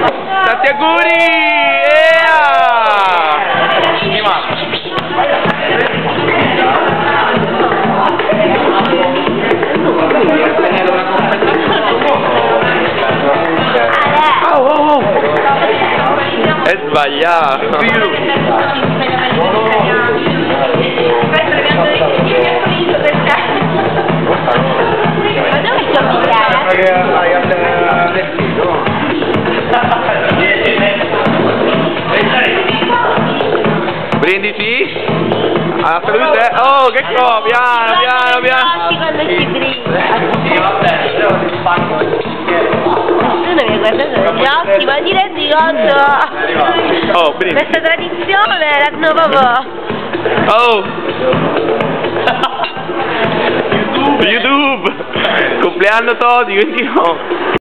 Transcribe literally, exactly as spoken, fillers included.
Tanti auguri! Ea! Oh, oh, oh. È sbagliato. Brindisi alla salute. Oh, che co, piano piano piano. Tu non mi guardate negli occhi, ma ti rendi conto? Oh, brindisi. Questa tradizione l'hanno proprio. Oh. YouTube. YouTube. Compleanno Toti, quindi no.